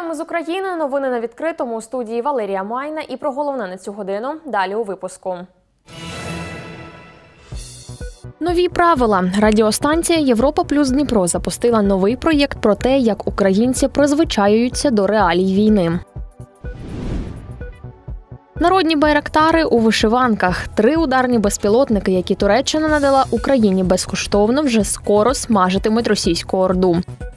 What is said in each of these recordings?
Вітаємо з України. Новини на відкритому. У студії Валерія Майна. І про головне на цю годину далі у випуску. Нові правила. Радіостанція «Європа плюс Дніпро» запустила новий проєкт про те, як українці призвичаюються до реалій війни. Народні байрактари у вишиванках. 3 ударні безпілотники, які Туреччина надала Україні безкоштовно, вже скоро смажитимуть російську орду.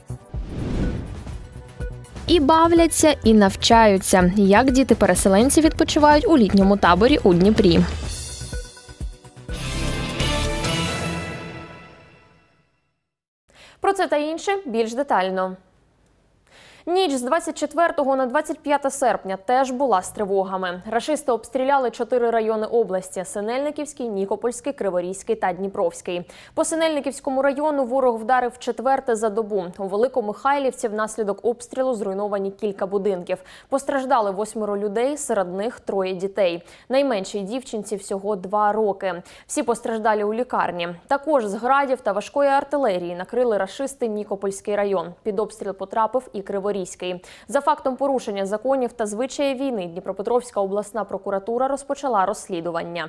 І бавляться, і навчаються. Як діти-переселенці відпочивають у літньому таборі у Дніпрі. Про це та інше більш детально. Ніч з 24 на 25 серпня теж була з тривогами. Рашисти обстріляли 4 райони області – Синельниківський, Нікопольський, Криворізький та Дніпровський. По Синельниківському району ворог вдарив 4-те за добу. У Великомихайлівці внаслідок обстрілу зруйновані кілька будинків. Постраждали 8 людей, серед них 3 дітей. Найменшій дівчинці всього 2 роки. Всі постраждалі у лікарні. Також з градів та важкої артилерії накрили рашисти Нікопольський район. Під обстріл потрапив і Криворізький. За фактом порушення законів та звичаїв війни Дніпропетровська обласна прокуратура розпочала розслідування.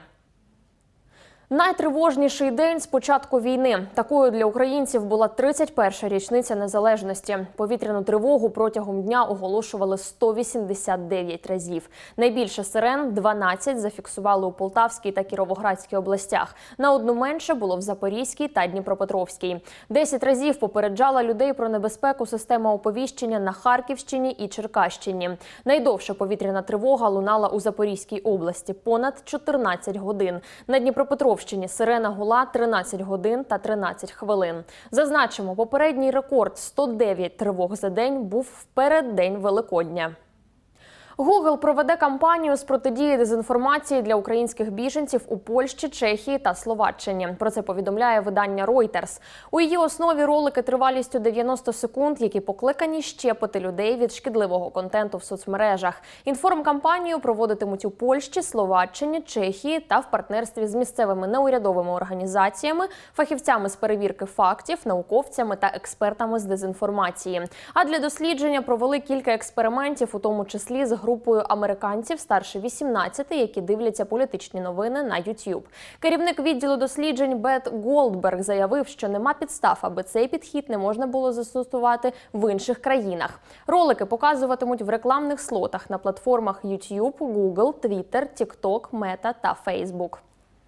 Найтривожніший день з початку війни. Такою для українців була 31-ша річниця незалежності. Повітряну тривогу протягом дня оголошували 189 разів. Найбільше сирен – 12 зафіксували у Полтавській та Кіровоградській областях. На одну менше було в Запорізькій та Дніпропетровській. 10 разів попереджала людей про небезпеку система оповіщення на Харківщині і Черкащині. Найдовша повітряна тривога лунала у Запорізькій області – понад 14 годин. На Дніпропетровській сирена гула 13 годин та 13 хвилин. Зазначимо, попередній рекорд – 109 тривог за день був в переддень Великодня. Google проведе кампанію з протидії дезінформації для українських біженців у Польщі, Чехії та Словаччині. Про це повідомляє видання Reuters. У її основі ролики тривалістю 90 секунд, які покликані щепити людей від шкідливого контенту в соцмережах. Інформкампанію проводитимуть у Польщі, Словаччині, Чехії та в партнерстві з місцевими неурядовими організаціями, фахівцями з перевірки фактів, науковцями та експертами з дезінформації. А для дослідження провели кілька експериментів, у тому числі з групою американців старше 18, які дивляться політичні новини на YouTube. Керівник відділу досліджень Бет Голдберг заявив, що нема підстав, аби цей підхід не можна було застосувати в інших країнах. Ролики показуватимуть в рекламних слотах на платформах YouTube, Google, Twitter, TikTok, Meta та Facebook.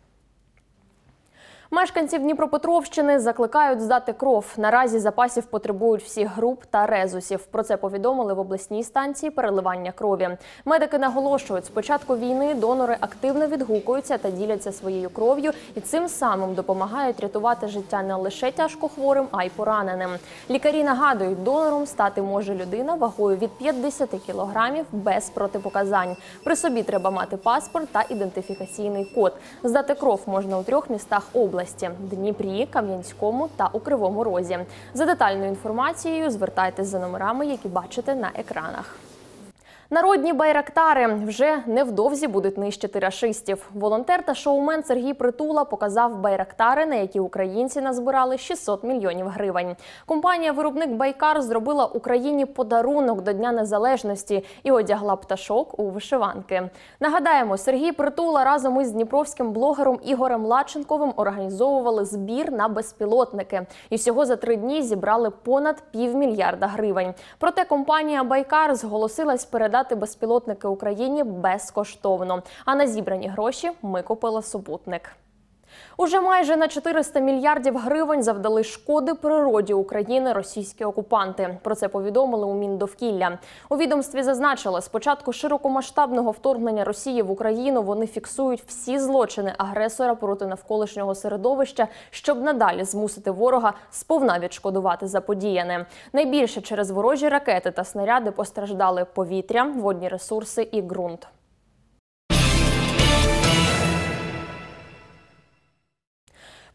Мешканців Дніпропетровщини закликають здати кров. Наразі запасів потребують всіх груп та резусів. Про це повідомили в обласній станції переливання крові. Медики наголошують, з початку війни донори активно відгукуються та діляться своєю кров'ю і цим самим допомагають рятувати життя не лише тяжкохворим, а й пораненим. Лікарі нагадують, донором стати може людина вагою від 50 кілограмів без протипоказань. При собі треба мати паспорт та ідентифікаційний код. Здати кров можна у 3 містах області – Дніпрі, Кам'янському та у Кривому Розі. За детальною інформацією звертайтесь за номерами, які бачите на екранах. Народні байрактари вже невдовзі будуть нищити рашистів. Волонтер та шоумен Сергій Притула показав байрактари, на які українці назбирали 600 мільйонів гривень. Компанія-виробник «Байкар» зробила Україні подарунок до Дня Незалежності і одягла пташок у вишиванки. Нагадаємо, Сергій Притула разом із дніпровським блогером Ігорем Лаченковим організовували збір на безпілотники. І всього за 3 дні зібрали понад півмільярда гривень. Проте компанія «Байкар» зголосилась передати безпілотники Україні безкоштовно. А на зібрані гроші ми купили супутник. Уже майже на 400 мільярдів гривень завдали шкоди природі України російські окупанти. Про це повідомили у Міндовкілля. У відомстві зазначили, з початку широкомасштабного вторгнення Росії в Україну вони фіксують всі злочини агресора проти навколишнього середовища, щоб надалі змусити ворога сповна відшкодувати заподіяне. Найбільше через ворожі ракети та снаряди постраждали повітря, водні ресурси і ґрунт.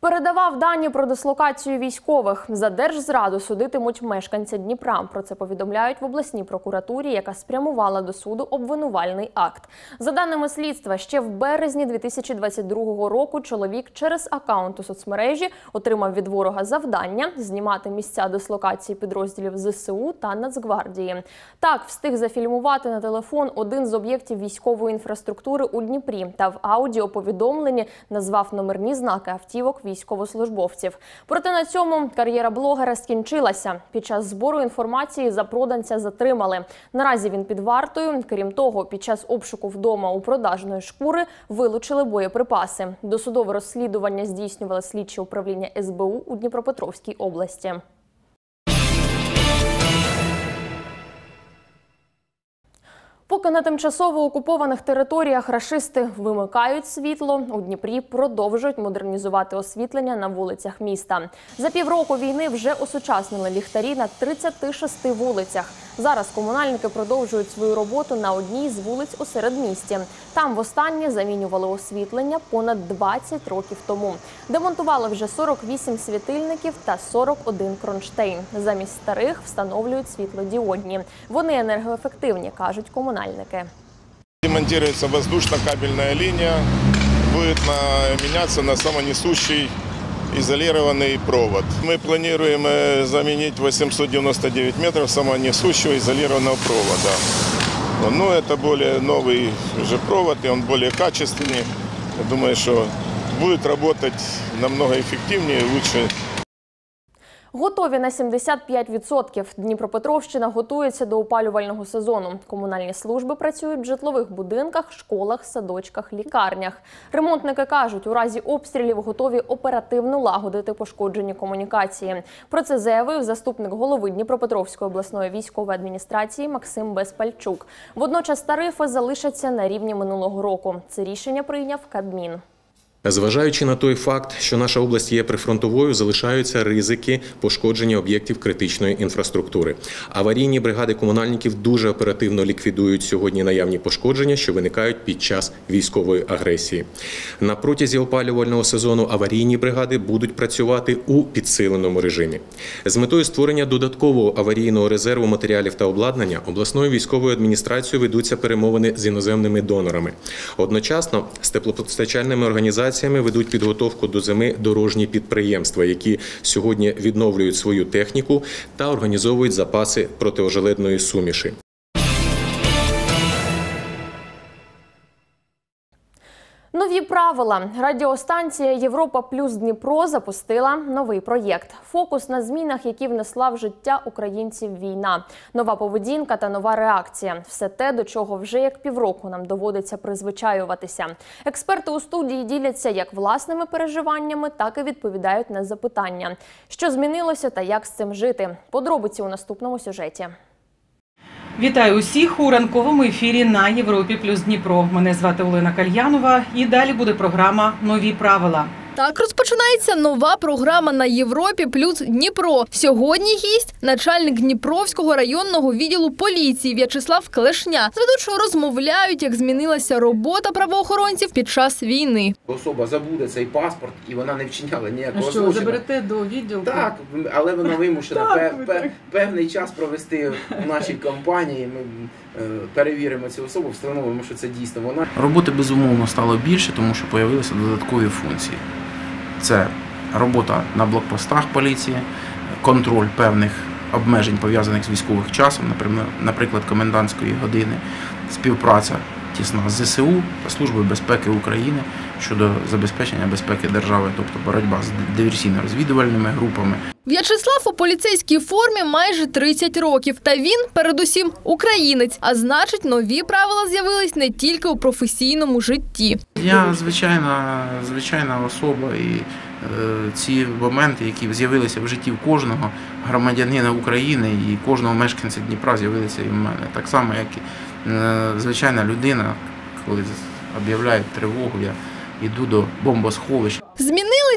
Передавав дані про дислокацію військових. За держзраду судитимуть мешканця Дніпра. Про це повідомляють в обласній прокуратурі, яка спрямувала до суду обвинувальний акт. За даними слідства, ще в березні 2022 року чоловік через акаунт у соцмережі отримав від ворога завдання знімати місця дислокації підрозділів ЗСУ та Нацгвардії. Так, встиг зафільмувати на телефон один з об'єктів військової інфраструктури у Дніпрі та в аудіоповідомленні назвав номерні знаки автівок військовослужбовців. Проте на цьому кар'єра блогера скінчилася. Під час збору інформації запроданця затримали. Наразі він під вартою. Крім того, під час обшуку вдома у продажної шкури вилучили боєприпаси. Досудове розслідування здійснювали слідчі управління СБУ у Дніпропетровській області. Поки на тимчасово окупованих територіях рашисти вимикають світло, у Дніпрі продовжують модернізувати освітлення на вулицях міста. За півроку війни вже осучаснили ліхтарі на 36 вулицях. Зараз комунальники продовжують свою роботу на одній з вулиць у середмісті. Там востаннє замінювали освітлення понад 20 років тому. Демонтували вже 48 світильників та 41 кронштейн. Замість старих встановлюють світлодіодні. Вони енергоефективні, кажуть комунальники. Демонтируется воздушно-кабельная линия, будет меняться на самонесущий изолированный провод. Мы планируем заменить 899 метров самонесущего изолированного провода. Но это более новый уже провод, и он более качественный. Я думаю, что будет работать намного эффективнее и лучше. Готові на 75%. Дніпропетровщина готується до опалювального сезону. Комунальні служби працюють в житлових будинках, школах, садочках, лікарнях. Ремонтники кажуть, у разі обстрілів готові оперативно лагодити пошкоджені комунікації. Про це заявив заступник голови Дніпропетровської обласної військової адміністрації Максим Безпальчук. Водночас тарифи залишаться на рівні минулого року. Це рішення прийняв Кабмін. Зважаючи на той факт, що наша область є прифронтовою, залишаються ризики пошкодження об'єктів критичної інфраструктури. Аварійні бригади комунальників дуже оперативно ліквідують сьогодні наявні пошкодження, що виникають під час військової агресії. На протязі опалювального сезону аварійні бригади будуть працювати у підсиленому режимі. З метою створення додаткового аварійного резерву матеріалів та обладнання обласною військовою адміністрацією ведуться перемовини з іноземними донорами. Одночасно з теплопостачальними організаціями ведуть підготовку до зими дорожні підприємства, які сьогодні відновлюють свою техніку та організовують запаси протиожеледної суміші. Нові правила. Радіостанція «Європа плюс Дніпро» запустила новий проєкт. Фокус на змінах, які внесла в життя українців війна. Нова поведінка та нова реакція. Все те, до чого вже як півроку нам доводиться призвичаюватися. Експерти у студії діляться як власними переживаннями, так і відповідають на запитання. Що змінилося та як з цим жити? Подробиці у наступному сюжеті. Вітаю усіх у ранковому ефірі на Європі плюс Дніпро. Мене звати Олена Кальянова і далі буде програма «Нові правила». Так розпочинається нова програма на Європі плюс Дніпро. Сьогодні гість – начальник Дніпровського районного відділу поліції В'ячеслав Клешня. З ведучою розмовляють, як змінилася робота правоохоронців під час війни. Особа забуде цей паспорт і вона не вчиняла ніякого злочину. А що, заберете до відділку? Так, але вона вимушена певний час провести в нашій компанії. Ми перевіримо цю особу, встановимо, що це дійсно вона. Роботи, безумовно, стало більше, тому що з'явилися додаткові функції. Це робота на блокпостах поліції, контроль певних обмежень, пов'язаних з військовим часом, наприклад, комендантської години, співпраця тісна з ЗСУ та Службою безпеки України щодо забезпечення безпеки держави, тобто боротьба з диверсійно-розвідувальними групами. В'ячеслав у поліцейській формі майже 30 років. Та він, передусім, українець. А значить, нові правила з'явились не тільки у професійному житті. Я звичайна особа, і ці моменти, які з'явилися в житті кожного громадянина України і кожного мешканця Дніпра, з'явилися і в мене. Так само, як і звичайна людина, коли об'являють тривогу, я йду до бомбосховища. Змінились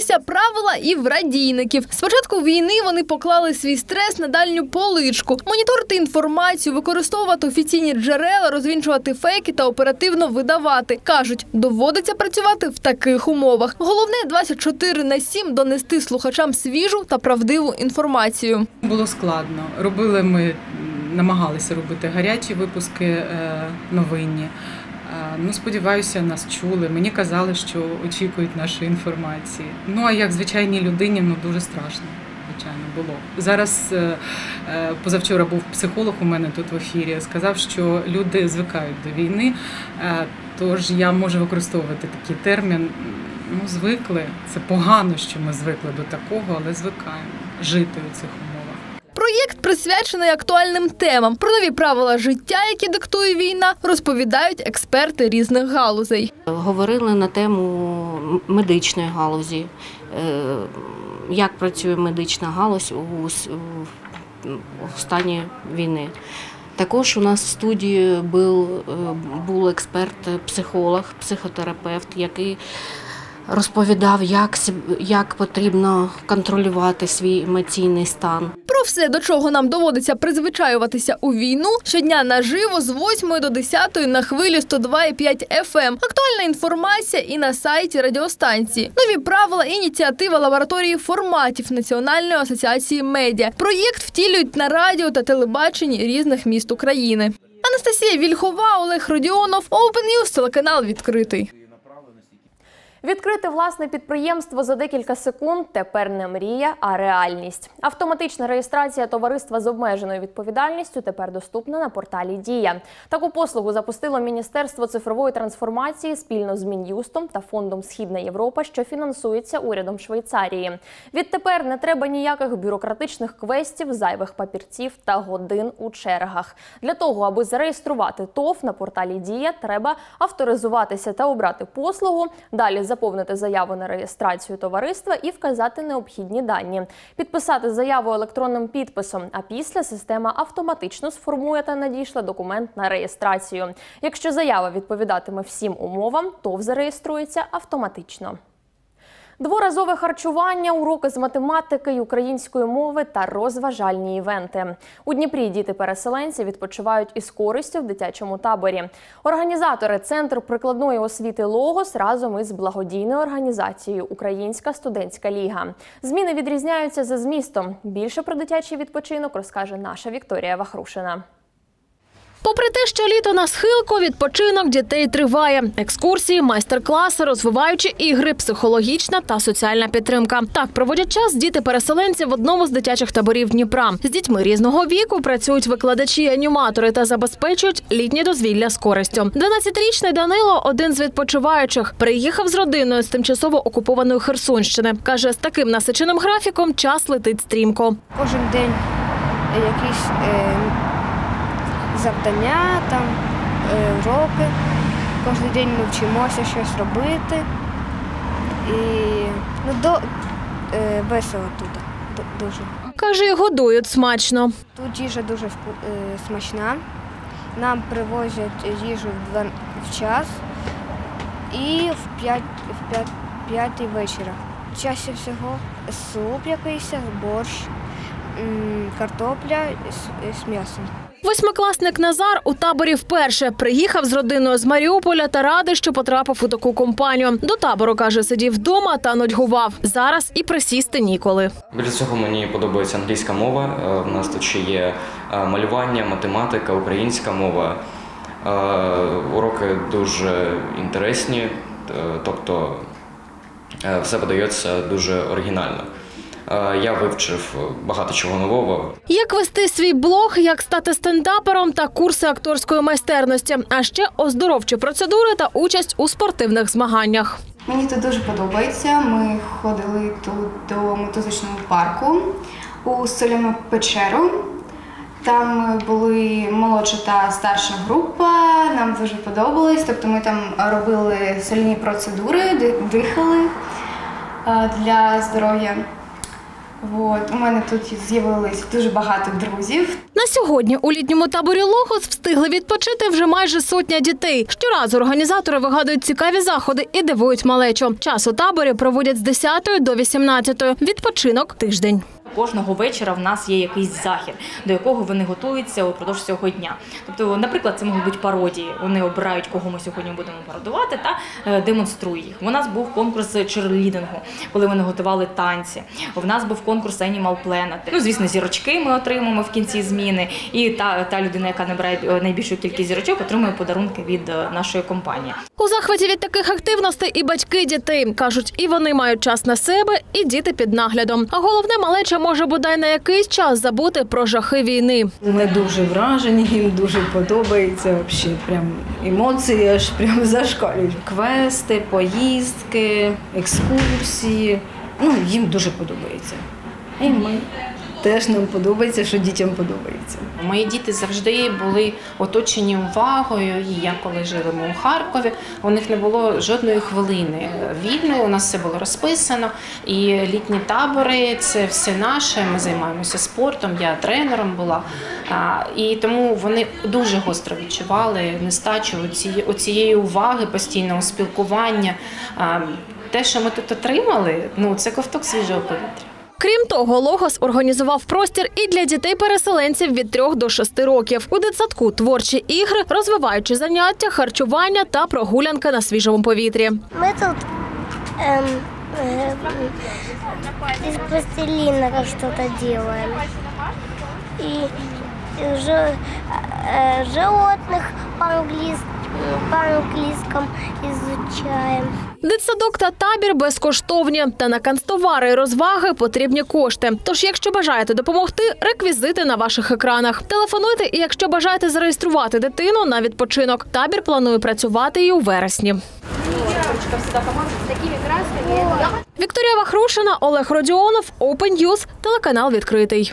Знайшлися правила і в радійників. З початку війни вони поклали свій стрес на дальню поличку. Моніторити інформацію, використовувати офіційні джерела, розвінчувати фейки та оперативно видавати. Кажуть, доводиться працювати в таких умовах. Головне 24/7 донести слухачам свіжу та правдиву інформацію. Було складно. Намагалися робити гарячі випуски новинні. Сподіваюся, нас чули. Мені казали, що очікують нашої інформації. А як звичайній людині, дуже страшно, звичайно, було. Зараз, позавчора був психолог у мене тут в ефірі, сказав, що люди звикають до війни, тож я можу використовувати такий термін. Звикли. Це погано, що ми звикли до такого, але звикаємо жити у цих умовах. Проєкт присвячений актуальним темам. Про нові правила життя, які диктує війна, розповідають експерти різних галузей. Говорили на тему медичної галузі, як працює медична галузь у стані війни. Також у нас в студії був експерт-психолог, психотерапевт, який розповідав, як потрібно контролювати свій емоційний стан. Про все, до чого нам доводиться призвичаюватися у війну, щодня наживо з 8 до 10 на хвилі 102,5 FM. Актуальна інформація і на сайті радіостанції. Нові правила – ініціатива лабораторії форматів Національної асоціації медіа. Проєкт втілюють на радіо та телебаченні різних міст України. Анастасія Вільхова, Олег Родіонов, Open News, телеканал «Відкритий». Відкрити власне підприємство за декілька секунд – тепер не мрія, а реальність. Автоматична реєстрація товариства з обмеженою відповідальністю тепер доступна на порталі «Дія». Таку послугу запустило Міністерство цифрової трансформації спільно з Мін'юстом та Фондом «Східна Європа», що фінансується урядом Швейцарії. Відтепер не треба ніяких бюрократичних квестів, зайвих папірців та годин у чергах. Для того, аби зареєструвати ТОВ на порталі «Дія», треба авторизуватися та обрати послугу, далі заповнити заяву на реєстрацію товариства і вказати необхідні дані. Підписати заяву електронним підписом, а після система автоматично сформує та надішле документ на реєстрацію. Якщо заява відповідатиме всім умовам, ТОВ зареєструється автоматично. Дворазове харчування, уроки з математики й української мови та розважальні івенти. У Дніпрі діти-переселенці відпочивають із користю в дитячому таборі. Організатори Центру прикладної освіти «Логос» разом із благодійною організацією «Українська студентська ліга». Зміни відрізняються за змістом. Більше про дитячий відпочинок розкаже наша Вікторія Вахрушина. Попри те, що літо на схилку, відпочинок дітей триває. Екскурсії, майстер-класи, розвиваючі ігри, психологічна та соціальна підтримка. Так проводять час діти-переселенці в одному з дитячих таборів Дніпра. З дітьми різного віку працюють викладачі-аніматори та забезпечують літнє дозвілля з користю. 12-річний Данило – один з відпочиваючих. Приїхав з родиною з тимчасово окупованої Херсонщини. Каже, з таким насиченим графіком час летить стрімко. Кожен день якісь завдання, уроки. Кожен день ми вчимося щось робити. І весело тут дуже. Каже, годують смачно. Тут їжа дуже смачна. Нам привозять їжу в час і в 5 вечора. Чаще всього суп якийсь, борщ, картопля з м'ясом. Восьмикласник Назар у таборі вперше. Приїхав з родиною з Маріуполя та радий, що потрапив у таку компанію. До табору, каже, сидів вдома та нудьгував. Зараз і присісти ніколи. Біля цього мені подобається англійська мова. У нас тут ще є малювання, математика, українська мова. Уроки дуже інтересні, тобто все подається дуже оригінально. Я вивчив багато чого нового. Як вести свій блог, як стати стендапером та курси акторської майстерності. А ще оздоровчі процедури та участь у спортивних змаганнях. Мені тут дуже подобається. Ми ходили тут до мотузочного парку у соляну печеру. Там були молодша та старша група, нам дуже подобалось. Тобто ми там робили соляні процедури, дихали для здоров'я. У мене тут з'явилось дуже багато друзів. На сьогодні у літньому таборі «Логос» встигли відпочити вже майже сотня дітей. Щоразу організатори вигадують цікаві заходи і дивують малечу. Час у таборі проводять з 10 до 18. Відпочинок – тиждень. Кожного вечора в нас є якийсь захід, до якого вони готуються упродовж цього дня. Тобто, наприклад, це можуть бути пародії. Вони обирають, кого ми сьогодні будемо пародувати, та демонструють їх. У нас був конкурс черлідингу, коли вони готували танці. У нас був конкурс Animal Planet. Звісно, зірочки ми отримаємо в кінці зміни. І та людина, яка набирає найбільшу кількість зірочок, отримує подарунки від нашої компанії. У захваті від таких активностей і батьки дітей. Кажуть, і вони мають час на себе, і діти під наглядом. А головне, малеча може бодай на якийсь час забути про жахи війни. Вони дуже вражені, їм дуже подобається. Взагалі, прям емоції аж прям зашкалюють. Квести, поїздки, екскурсії. Їм дуже подобається. І ми теж нам подобається, що дітям подобається. Мої діти завжди були оточені увагою. І я, коли жили у Харкові, у них не було жодної хвилини вільної, у нас все було розписано. І літні табори – це все наше, ми займаємося спортом, я тренером була. І тому вони дуже гостро відчували нестачу оцієї уваги, постійного спілкування. Те, що ми тут отримали, це ковток свіжого повітря. Крім того, «Логос» організував простір і для дітей-переселенців від 3 до 6 років. У дитсадку творчі ігри, розвиваючі заняття, харчування та прогулянки на свіжому повітрі. Ми тут из пластилина что-то делаем. И животных по-английскому изучаем. Дитсадок та табір безкоштовні. Та на канцтовари і розваги потрібні кошти. Тож, якщо бажаєте допомогти, реквізити на ваших екранах. Телефонуйте і якщо бажаєте зареєструвати дитину на відпочинок. Табір планує працювати і у вересні. Вікторія Вахрушина, Олег Родіонов, Open News, телеканал «Відкритий».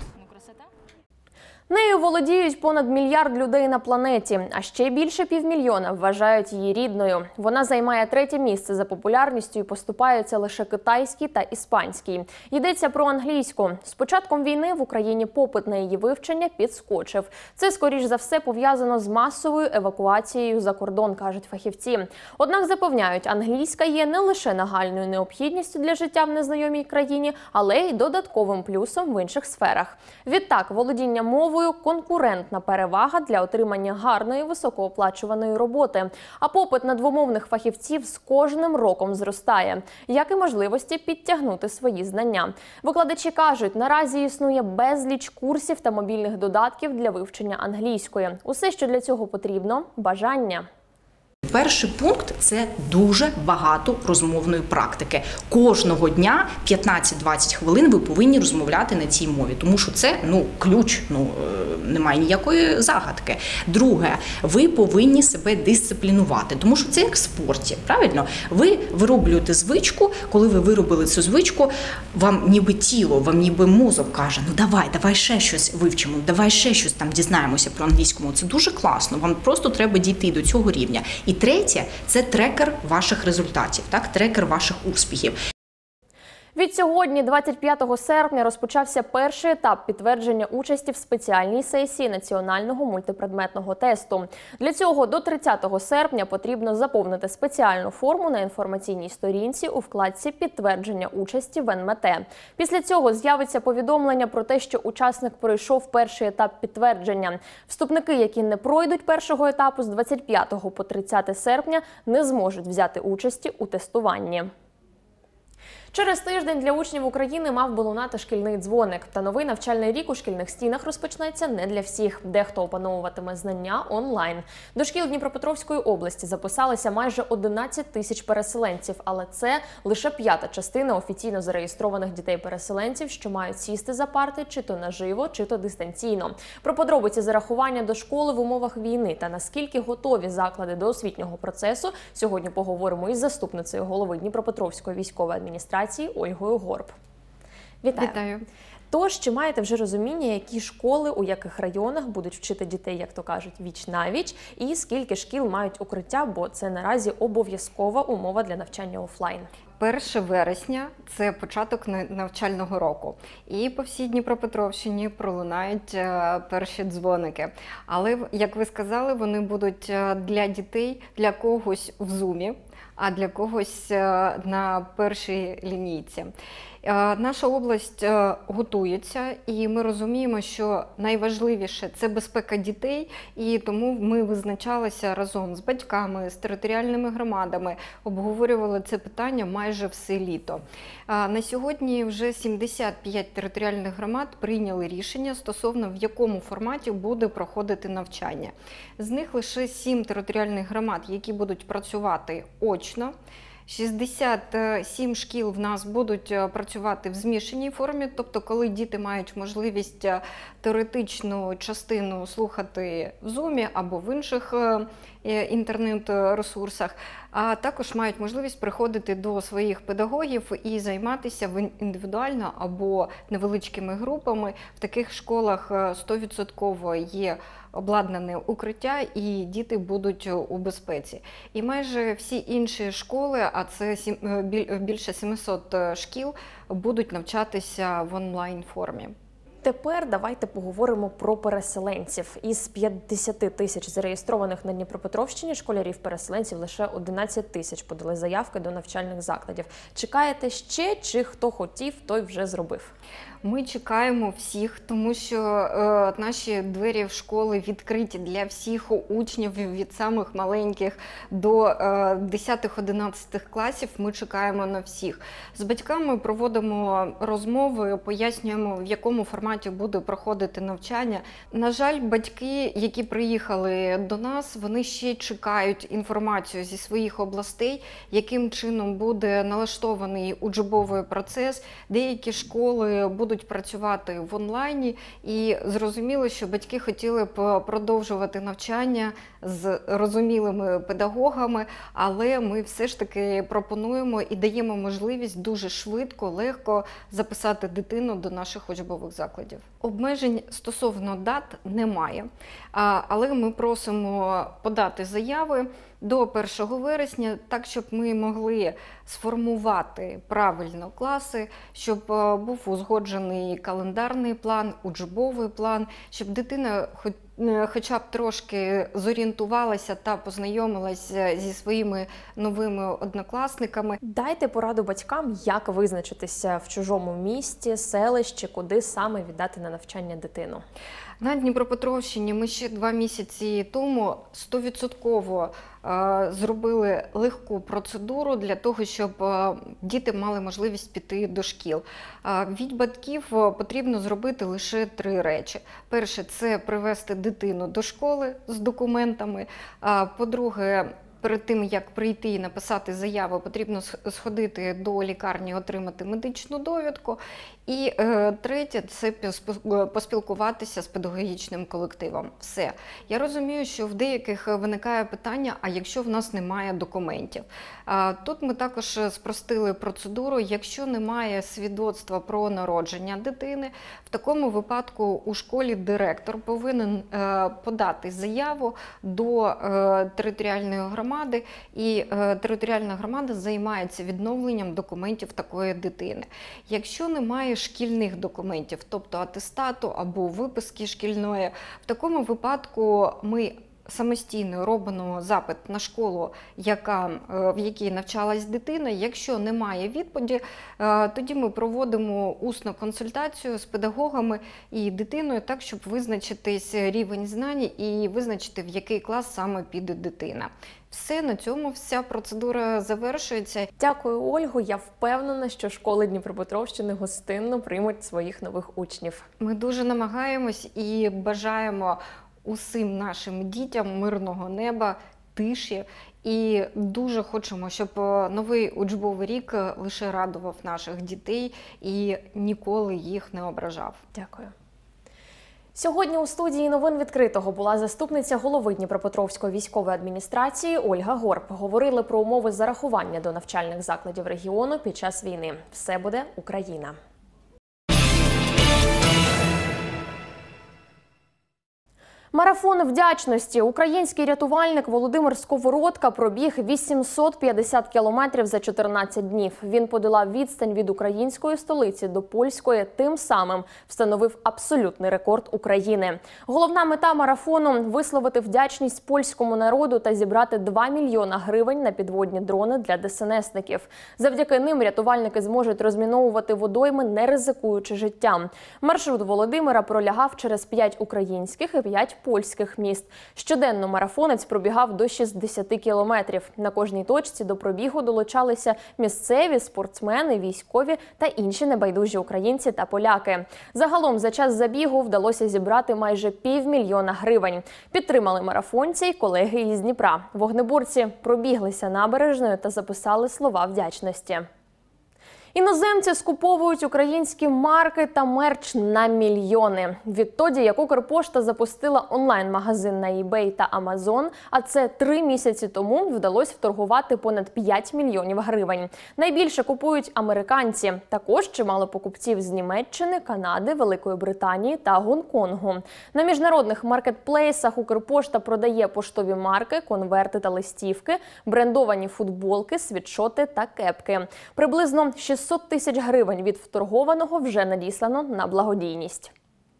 Нею володіють понад мільярд людей на планеті, а ще більше 500 000 вважають її рідною. Вона займає 3-те місце за популярністю і поступаються лише китайській та іспанській. Йдеться про англійську. З початком війни в Україні попит на її вивчення підскочив. Це, скоріш за все, пов'язано з масовою евакуацією за кордон, кажуть фахівці. Однак запевняють, англійська є не лише нагальною необхідністю для життя в незнайомій країні, але й додатковим плюсом в інших сферах. Відтак, володіння мовою – конкурентна перевага для отримання гарної високооплачуваної роботи. А попит на двомовних фахівців з кожним роком зростає, як і можливості підтягнути свої знання. Викладачі кажуть, наразі існує безліч курсів та мобільних додатків для вивчення англійської. Усе, що для цього потрібно – бажання. Перший пункт – це дуже багато розмовної практики. Кожного дня 15-20 хвилин ви повинні розмовляти на цій мові, тому що це ключ, немає ніякої загадки. Друге, ви повинні себе дисциплінувати, тому що це як в спорті, правильно? Ви вироблюєте звичку, коли ви виробили цю звичку, вам ніби тіло, вам ніби мозок каже, давай ще щось вивчимо, давай ще щось там дізнаємося про англійську мову. Це дуже класно, вам просто треба дійти до цього рівня. І третє – це трекер ваших результатів, трекер ваших успіхів. Відсьогодні, 25 серпня, розпочався перший етап підтвердження участі в спеціальній сесії національного мультипредметного тесту. Для цього до 30 серпня потрібно заповнити спеціальну форму на інформаційній сторінці у вкладці «Підтвердження участі в НМТ». Після цього з'явиться повідомлення про те, що учасник пройшов перший етап підтвердження. Вступники, які не пройдуть першого етапу з 25 по 30 серпня, не зможуть взяти участі у тестуванні. Через тиждень для учнів України мав би лунати шкільний дзвоник. Та новий навчальний рік у шкільних стінах розпочнеться не для всіх. Дехто опановуватиме знання онлайн. До шкіл Дніпропетровської області записалися майже 11 тисяч переселенців. Але це лише 5-та частина офіційно зареєстрованих дітей-переселенців, що мають сісти за парти чи то наживо, чи то дистанційно. Про подробиці зарахування до школи в умовах війни та наскільки готові заклади до освітнього процесу сьогодні поговоримо із заступницею голови Дніпропетровської військової адміністрації Ольгою Горб. Вітаю. Тож, чи маєте вже розуміння, які школи у яких районах будуть вчити дітей, як то кажуть, віч-навіч, і скільки шкіл мають укриття, бо це наразі обов'язкова умова для навчання офлайн? 1 вересня – це початок навчального року. І по всій Дніпропетровщині пролунають перші дзвоники. Але, як ви сказали, вони будуть для дітей, для когось в Zoom, а для когось на першій лінійці. Наша область готується, і ми розуміємо, що найважливіше – це безпека дітей, і тому ми визначалися разом з батьками, з територіальними громадами, обговорювали це питання майже все літо. На сьогодні вже 75 територіальних громад прийняли рішення стосовно в якому форматі буде проходити навчання. З них лише 7 територіальних громад, які будуть працювати очно. 67 шкіл в нас будуть працювати в змішаній формі, тобто коли діти мають можливість теоретичну частину слухати в Zoom або в інших інтернет-ресурсах, а також мають можливість приходити до своїх педагогів і займатися індивідуально або невеличкими групами. В таких школах 100% є обладнане укриття і діти будуть у безпеці. І майже всі інші школи, а це більше 700 шкіл, будуть навчатися в онлайн формі. Тепер давайте поговоримо про переселенців. Із 50 тисяч зареєстрованих на Дніпропетровщині школярів-переселенців лише 11 тисяч подали заявки до навчальних закладів. Чекаєте ще, чи хто хотів, той вже зробив? Ми чекаємо всіх, тому що наші двері в школи відкриті для всіх учнів від самих маленьких до 10-11 класів. Ми чекаємо на всіх. З батьками проводимо розмови, пояснюємо, в якому форматі буде проходити навчання. На жаль, батьки, які приїхали до нас, вони ще чекають інформацію зі своїх областей, яким чином буде налаштований учбовий процес. Деякі школи будуть працювати в онлайні, і зрозуміло, що батьки хотіли б продовжувати навчання з розумілими педагогами, але ми все ж таки пропонуємо і даємо можливість дуже швидко, легко записати дитину до наших учбових закладів. Обмежень стосовно дат немає, але ми просимо подати заяви до 1 вересня, так, щоб ми могли сформувати правильно класи, щоб був узгоджений календарний план, учбовий план, щоб дитина хоча б трошки зорієнтувалася та познайомилася зі своїми новими однокласниками. Дайте пораду батькам, як визначитися в чужому місті, селищі, куди саме віддати на навчання дитину. На Дніпропетровщині ми ще 2 місяці тому 100% зробили легку процедуру для того, щоб діти мали можливість піти до шкіл. Від батьків потрібно зробити лише 3 речі. Перше – це привести дитину до школи з документами. По-друге, перед тим, як прийти і написати заяву, потрібно сходити до лікарні, отримати медичну довідку. І третє – це поспілкуватися з педагогічним колективом. Все. Я розумію, що в деяких виникає питання, а якщо в нас немає документів? Тут ми також спростили процедуру. Якщо немає свідоцтва про народження дитини, в такому випадку у школі директор повинен подати заяву до територіальної громади, і територіальна громада займається відновленням документів такої дитини. Якщо немає шкільних документів, тобто атестату або виписки шкільної, в такому випадку ми самостійно робимо запит на школу, в якій навчалась дитина. Якщо немає відповіді, тоді ми проводимо усну консультацію з педагогами і дитиною так, щоб визначитись рівень знань і визначити, в який клас саме піде дитина. Все, на цьому вся процедура завершується. Дякую, Ольго. Я впевнена, що школи Дніпропетровщини гостинно приймуть своїх нових учнів. Ми дуже намагаємось і бажаємо усім нашим дітям мирного неба, тиші. І дуже хочемо, щоб новий учбовий рік лише радував наших дітей і ніколи їх не ображав. Дякую. Сьогодні у студії новин відкритого була заступниця голови Дніпропетровської військової адміністрації Ольга Горб. Говорили про умови зарахування до навчальних закладів регіону під час війни. Все буде Україна! Марафон вдячності. Український рятувальник Володимир Сковородка пробіг 850 кілометрів за 14 днів. Він подолав відстань від української столиці до польської, тим самим встановив абсолютний рекорд України. Головна мета марафону – висловити вдячність польському народу та зібрати 2 мільйона гривень на підводні дрони для ДСНСників. Завдяки ним рятувальники зможуть розміновувати водойми, не ризикуючи життям. Маршрут Володимира пролягав через 5 українських і 5 польських міст. Щоденно марафонець пробігав до 60 кілометрів. На кожній точці до пробігу долучалися місцеві, спортсмени, військові та інші небайдужі українці та поляки. Загалом за час забігу вдалося зібрати майже 500 000 гривень. Підтримали марафонці й колеги із Дніпра. Вогнеборці пробіглися набережною та записали слова вдячності. Іноземці скуповують українські марки та мерч на мільйони. Відтоді, як Укрпошта запустила онлайн-магазин на eBay та Amazon, а це 3 місяці тому, вдалося вторгувати понад 5 мільйонів гривень. Найбільше купують американці. Також чимало покупців з Німеччини, Канади, Великої Британії та Гонконгу. На міжнародних маркетплейсах Укрпошта продає поштові марки, конверти та листівки, брендовані футболки, світшоти та кепки. Приблизно 600 тисяч гривень від вторгованого вже надіслано на благодійність.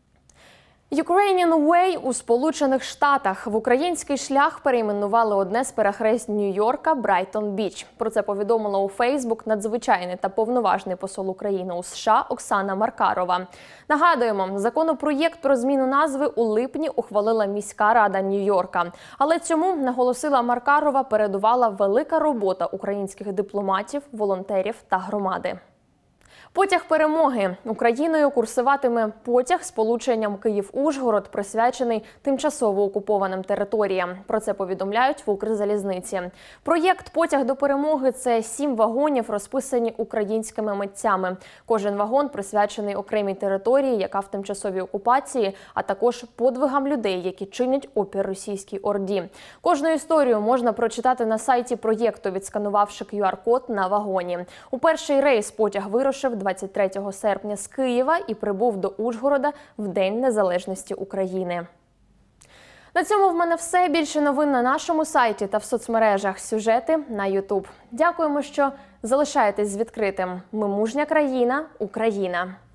Ukrainian Way у Сполучених Штатах. В український шлях перейменували одне з перехресть Нью-Йорка – Брайтон-Біч. Про це повідомила у Фейсбук надзвичайний та повноважний посол України у США Оксана Маркарова. Нагадуємо, законопроєкт про зміну назви у липні ухвалила міська рада Нью-Йорка. Але цьому, наголосила Маркарова, передувала велика робота українських дипломатів, волонтерів та громади. Потяг перемоги. Україною курсуватиме потяг з полученням Київ-Ужгород, присвячений тимчасово окупованим територіям. Про це повідомляють в Укрзалізниці. Проєкт «Потяг до перемоги» – це 7 вагонів, розписані українськими митцями. Кожен вагон присвячений окремій території, яка в тимчасовій окупації, а також подвигам людей, які чинять опір російській орді. Кожну історію можна прочитати на сайті проєкту, відсканувавши QR-код на вагоні. У перший рейс потяг вирушив 23 серпня з Києва і прибув до Ужгорода в День Незалежності України. На цьому в мене все. Більше новин на нашому сайті та в соцмережах. Сюжети на YouTube. Дякуємо, що залишаєтесь з відкритим. Ми мужня країна, Україна.